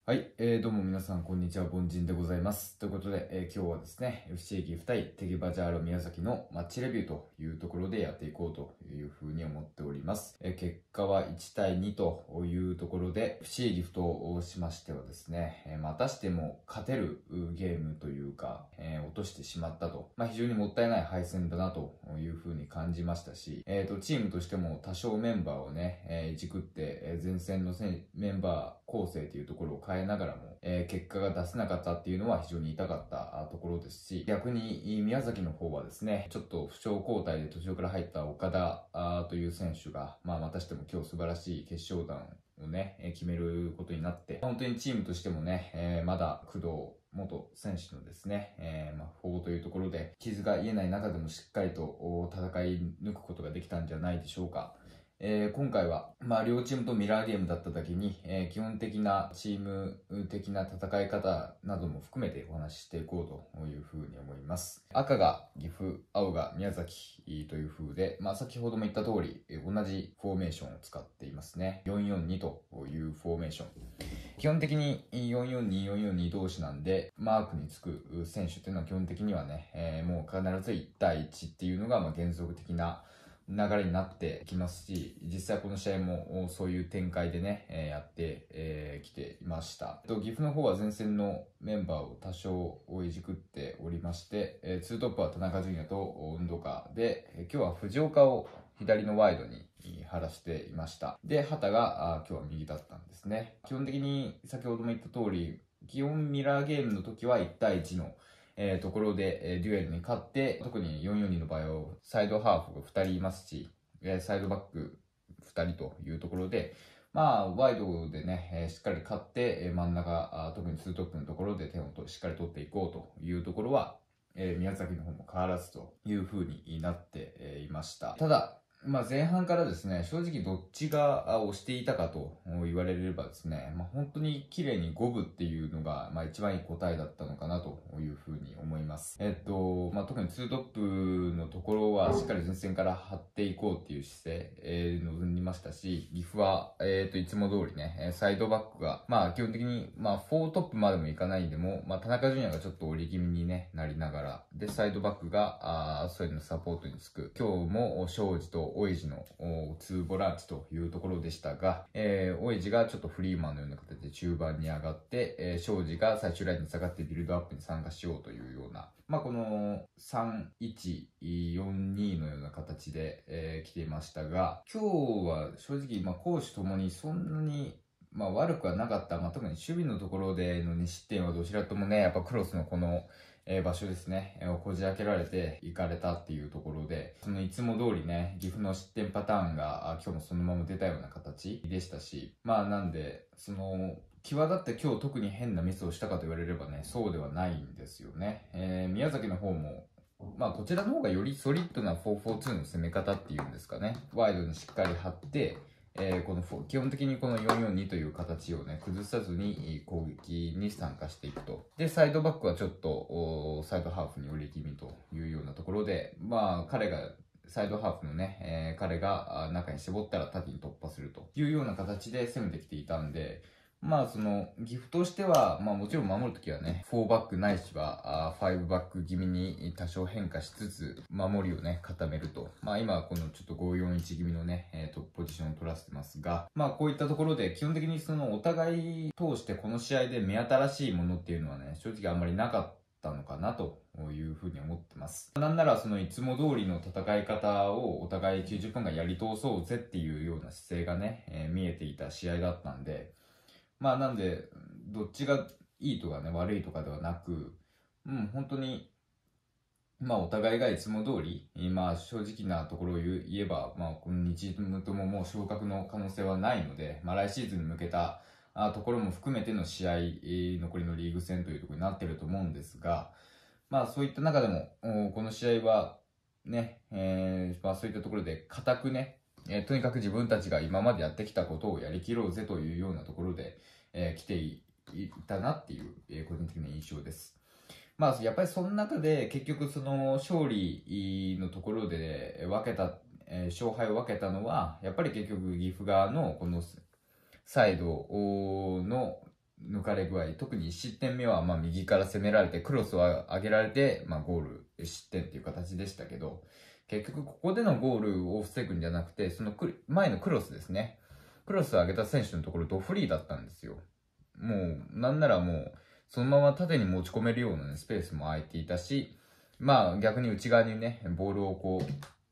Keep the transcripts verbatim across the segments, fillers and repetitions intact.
はい、えー、どうも皆さん、こんにちは、凡人でございます。ということで、えー、今日はですね、エフシー 岐阜対テゲバジャーロ宮崎のマッチレビューというところでやっていこうというふうに思っております。えー、結果はいちたいにというところで、エフシー 岐阜としましてはですね、えー、またしても勝てるゲームというか、えー、落としてしまったと、まあ、非常にもったいない敗戦だなというふうに感じましたし、えーと、チームとしても多少メンバーをね、えー、いじくって、えー、前線のメンバー構成というところを変えながらも、えー、結果が出せなかったっていうのは非常に痛かったところですし、逆に宮崎の方はですね、ちょっと負傷交代で途中から入った岡田という選手が、まあまたしても今日素晴らしい決勝弾をね、決めることになって、本当にチームとしてもね、えー、まだ工藤元選手のですね、えー、まあ、保護というところで、傷が癒えない中でもしっかりと戦い抜くことができたんじゃないでしょうか。えー、今回は、まあ、両チームとミラーゲームだっただけに、えー、基本的なチーム的な戦い方なども含めてお話ししていこうというふうに思います。赤が岐阜、青が宮崎という風で、まあ、先ほども言った通り、同じフォーメーションを使っていますね。よんよんにというフォーメーション。基本的によんよんに、よんよんに同士なんで、マークにつく選手っていうのは基本的にはね、えー、もう必ずいち対いちっていうのがまあ原則的な流れになってきますし、実際この試合もそういう展開でね、えー、やってき、えー、ていました。と岐阜の方は前線のメンバーを多少いじくっておりまして、えー、ツートップは田中純也と運動家で、えー、今日は藤岡を左のワイドに張らしていました。で、畑が今日は右だったんですね。基本的に先ほども言った通り、基本ミラーゲームの時はいち対いちのえー、ところで、えー、デュエルに勝って、特によんよんにの場合はサイドハーフがふたりいますし、えー、サイドバックふたりというところで、まあ、ワイドでね、えー、しっかり勝って、えー、真ん中、特にツートップのところで点をしっかり取っていこうというところは、えー、宮崎の方も変わらずという風になっていました。ただ、まあ前半からですね、正直どっちが押していたかと言われればですね、まあ本当に綺麗に五分っていうのが、まあ一番いい答えだったのかなというふうに思います。えっと、まあ特にツートップのところはしっかり前線から張っていこうっていう姿勢、えー、臨みましたし、岐阜は、えっと、いつも通りね、サイドバックが、まあ基本的に、まあフォートップまでもいかないんでも、まあ田中純也がちょっと折り気味に、ね、なりながら、で、サイドバックが、あそういうのサポートにつく。今日も庄司とオイジのツーボランチというところでしたが、えー、オイジがちょっとフリーマンのような形で中盤に上がって、えー、庄司が最終ラインに下がってビルドアップに参加しようというような、まあ、このさんいちよんにのような形で、えー、来ていましたが、今日は正直、まあ、攻守ともにそんなにまあ悪くはなかった。まあ、特に守備のところでのに失点はどちらともね、やっぱクロスのこの、えー、場所ですね、えー、こじ開けられて行かれたっていうところで、そのいつも通りね、岐阜の失点パターンが今日もそのまま出たような形でしたし、まあなんで、その、際立って今日特に変なミスをしたかと言われればね、そうではないんですよね。えー、宮崎の方も、まあこちらの方がよりソリッドなよん よん にの攻め方っていうんですかね。ワイドにしっかり張って、えー、この基本的にこのよんよんにという形をね、崩さずに攻撃に参加していくと。で、サイドバックはちょっと、サイドハーフに寄り気味というようなところで、まあ、彼が、サイドハーフのね、えー、彼が中に絞ったら縦に突破するというような形で攻めてきていたんで、まあその、岐阜としては、まあもちろん守るときはね、フォーバックないしは、ファイブバック気味に多少変化しつつ、守りをね、固めると。まあ今はこのちょっとごよんいち気味のね、えー、トップポジションを取らせてますが、まあこういったところで基本的にそのお互い通してこの試合で目新しいものっていうのはね、正直あんまりなかったのかなというふうに思ってます。なんならそのいつも通りの戦い方をお互いきゅうじゅっぷんかんやり通そうぜっていうような姿勢がね、えー、見えていた試合だったんで、まあなんで、どっちがいいとかね、悪いとかではなく、うん、本当に、まあお互いがいつも通り、まあ正直なところを言えば、まあこのにチームとももう昇格の可能性はないので、まあ来シーズンに向けたところも含めての試合、残りのリーグ戦というところになっていると思うんですが、まあそういった中でも、この試合はね、えー、まあそういったところで固くね、えー、とにかく自分たちが今までやってきたことをやりきろうぜというようなところで、えー、来ていたなっていう、えー、個人的な印象です。まあ、やっぱりその中で結局その勝利のところで分けた、えー、勝敗を分けたのは、やっぱり結局岐阜側のこのサイドの抜かれ具合、特にいち失点目はまあ右から攻められて、クロスを上げられて、まあゴール、失点っていう形でしたけど、結局ここでのゴールを防ぐんじゃなくて、その前のクロスですね。クロスを上げた選手のところドフリーだったんですよ。もう、なんならもう、そのまま縦に持ち込めるような、ね、スペースも空いていたし、まあ逆に内側にね、ボールをこう、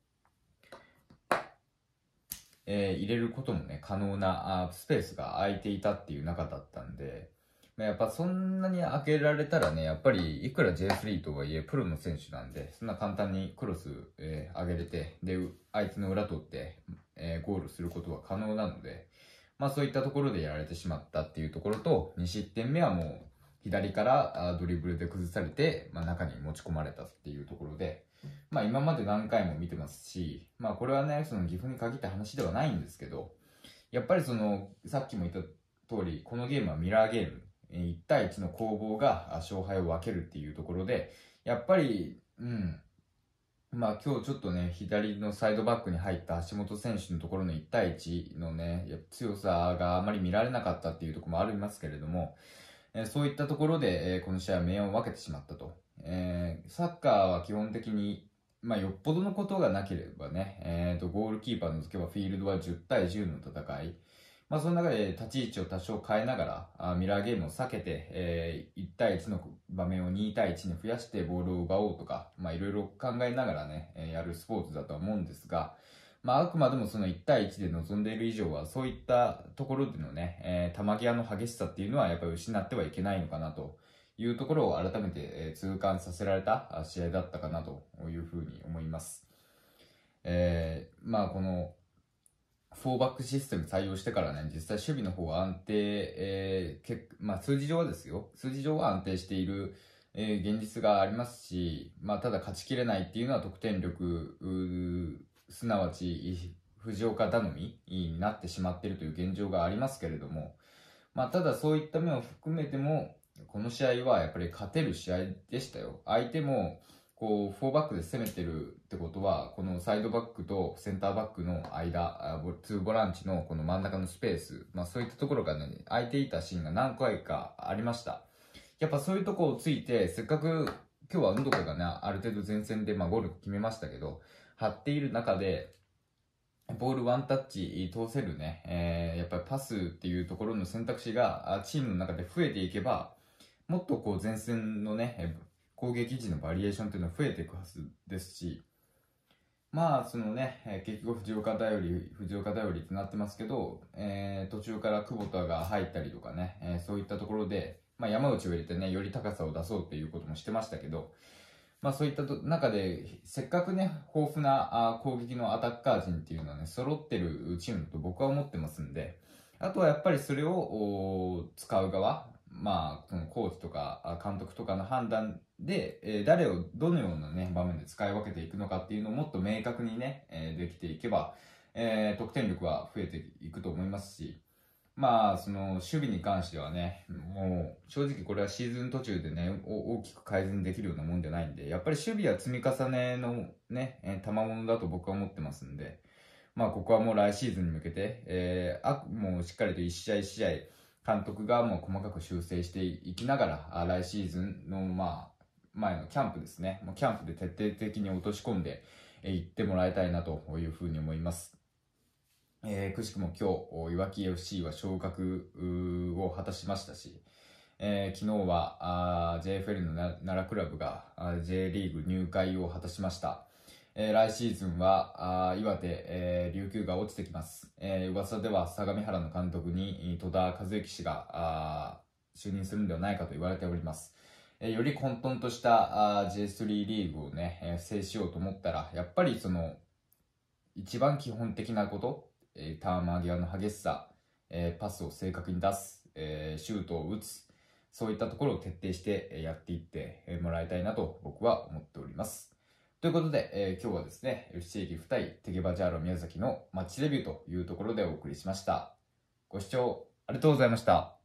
えー、入れることもね、可能なあスペースが空いていたっていう中だったんで、まあ、やっぱそんなに開けられたらね、やっぱりいくら J スリー とはいえプロの選手なんで、そんな簡単にクロス、えー、上げれて、で、相手の裏取って、えー、ゴールすることは可能なので、まあそういったところでやられてしまったっていうところと、に失点目はもう左からドリブルで崩されて、まあ中に持ち込まれたっていうところで、まあ今まで何回も見てますし、まあこれはね、その岐阜に限った話ではないんですけど、やっぱりその、さっきも言った通り、このゲームはミラーゲーム、いち対いちの攻防が勝敗を分けるっていうところで、やっぱり、うん、まあ今日ちょっとね、左のサイドバックに入った橋本選手のところのいち対いちのね、強さがあまり見られなかったっていうところもありますけれども、えー、そういったところで、えー、この試合は明暗を分けてしまったと。えー、サッカーは基本的に、まあよっぽどのことがなければね、えーと、ゴールキーパー除けばフィールドはじゅう対じゅうの戦い。まあその中で立ち位置を多少変えながら、あミラーゲームを避けて、えー、いち対いちの場面をに対いちに増やしてボールを奪おうとか、まあいろいろ考えながらね、えー、やるスポーツだとは思うんですが、まああくまでもそのいち対いちで臨んでいる以上は、そういったところでのね、えー、球際の激しさっていうのはやっぱり失ってはいけないのかなというところを改めて、えー、痛感させられた試合だったかなというふうに思います。えー、まあこの、フォーバックシステム採用してからね、実際守備の方は安定、えー、けまあ数字上はですよ。数字上は安定している、えー、現実がありますし、まあただ勝ちきれないっていうのは得点力、すなわち藤岡頼みになってしまっているという現状がありますけれども、まあただそういった面を含めても、この試合はやっぱり勝てる試合でしたよ。相手も、こう、フォーバックで攻めてるってことは、このサイドバックとセンターバックの間、ツーボランチのこの真ん中のスペース、まあそういったところがね、空いていたシーンが何回かありました。やっぱそういうところをついて、せっかく今日は運動会がね、ある程度前線でまあゴール決めましたけど、張っている中で、ボールワンタッチ通せるね、えー、やっぱりパスっていうところの選択肢がチームの中で増えていけば、もっとこう前線のね、攻撃時のバリエーションっていうのは増えていくはずですし、まあそのね、結局藤岡頼り、藤岡頼りってなってますけど、えー、途中から久保田が入ったりとかね、えー、そういったところで、まあ山内を入れてね、より高さを出そうっていうこともしてましたけど、まあそういった中で、せっかくね、豊富な攻撃のアタッカー陣っていうのはね、揃ってるチームだと僕は思ってますんで、あとはやっぱりそれを使う側、まあ、そのコーチとか監督とかの判断で、えー、誰をどのようなね、場面で使い分けていくのかっていうのをもっと明確にね、えー、できていけば、えー、得点力は増えていくと思いますし、まあ、その、守備に関してはね、もう、正直これはシーズン途中でね、大きく改善できるようなもんじゃないんで、やっぱり守備は積み重ねのね、えー、賜物だと僕は思ってますんで、まあ、ここはもう来シーズンに向けて、えー、あ、もうしっかりと一試合一試合、監督がもう細かく修正していきながら、あ来シーズンの、まあ、前のキャンプですね、もうキャンプで徹底的に落とし込んでいってもらいたいなというふうに思います。えー、くしくも今日、いわき エフシー は昇格を果たしましたし、えー、昨日は ジェイエフエル の奈良クラブが J リーグ入会を果たしました。えー、来シーズンは岩手、えー、琉球が落ちてきます。えー、噂では相模原の監督に戸田和幸氏が就任するんではないかと言われております。えー、より混沌とした ジェイスリー リーグをね、えー、制しようと思ったら、やっぱりその、一番基本的なこと、えー、ターン間際の激しさ、えー、パスを正確に出す、えー、シュートを打つ、そういったところを徹底してやっていってもらいたいなと僕は思っております。ということで、えー、今日はですね、エフシー 岐阜対テゲバジャーロ宮崎のマッチレビューというところでお送りしました。ご視聴ありがとうございました。